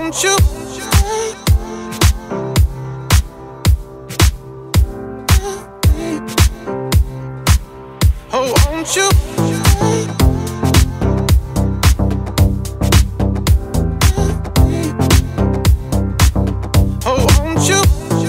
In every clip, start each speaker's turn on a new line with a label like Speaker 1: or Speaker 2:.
Speaker 1: won't you? Oh, won't you? Oh, won't you?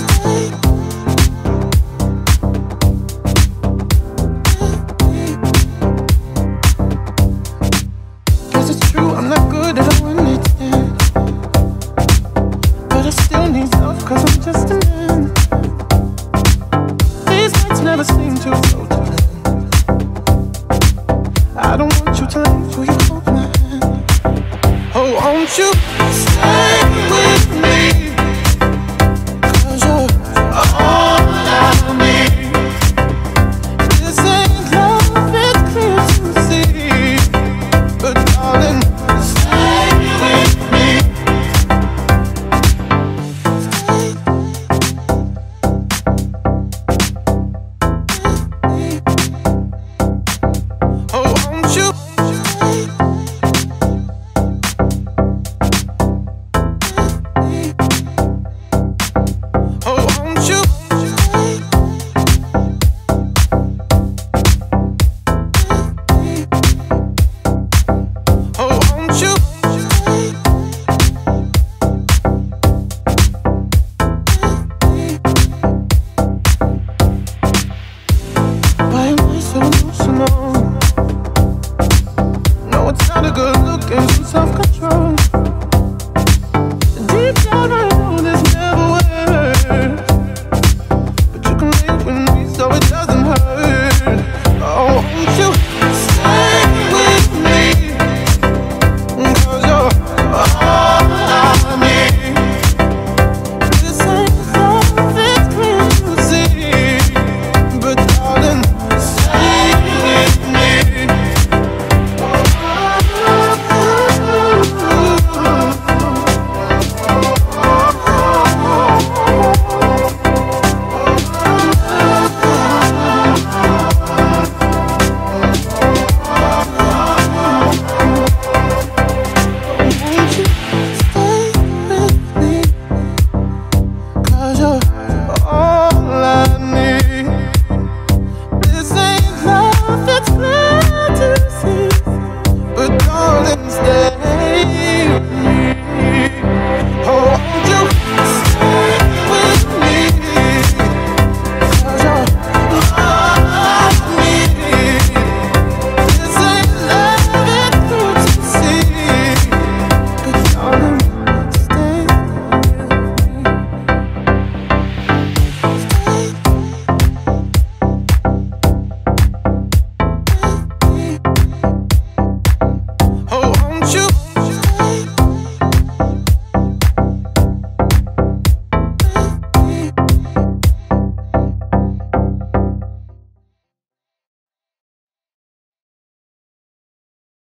Speaker 1: Guess it's true, I'm not good at a one-night stand, but I still need love, cause I'm just a man. These nights never seem to go to plan. I don't want you to leave, will you hold my hand? Oh, won't you stay?